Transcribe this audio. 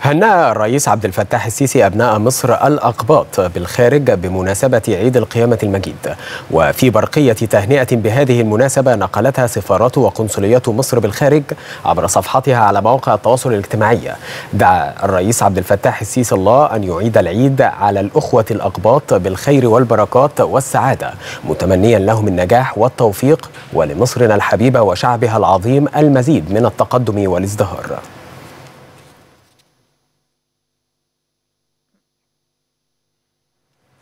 هنأ الرئيس عبد الفتاح السيسي أبناء مصر الأقباط بالخارج بمناسبة عيد القيامة المجيد. وفي برقية تهنئة بهذه المناسبة نقلتها سفارات وقنصليات مصر بالخارج عبر صفحتها على مواقع التواصل الاجتماعي، دعا الرئيس عبد الفتاح السيسي الله أن يعيد العيد على الأخوة الأقباط بالخير والبركات والسعادة، متمنيا لهم النجاح والتوفيق، ولمصرنا الحبيبة وشعبها العظيم المزيد من التقدم والازدهار.